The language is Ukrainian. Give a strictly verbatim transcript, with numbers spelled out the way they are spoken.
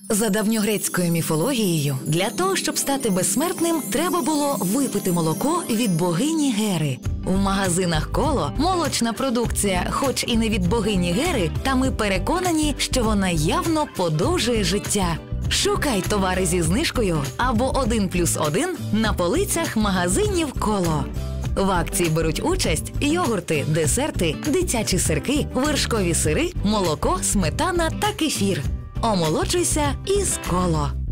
За давньогрецькою міфологією, для того, щоб стати безсмертним, треба було випити молоко від богині Гери. У магазинах «Коло» молочна продукція, хоч і не від богині Гери, та ми переконані, що вона явно подовжує життя. Шукай товари зі знижкою або один плюс один на полицях магазинів «Коло». В акції беруть участь йогурти, десерти, дитячі сирки, вершкові сири, молоко, сметана та кефір. Омолоджуйся із «Коло».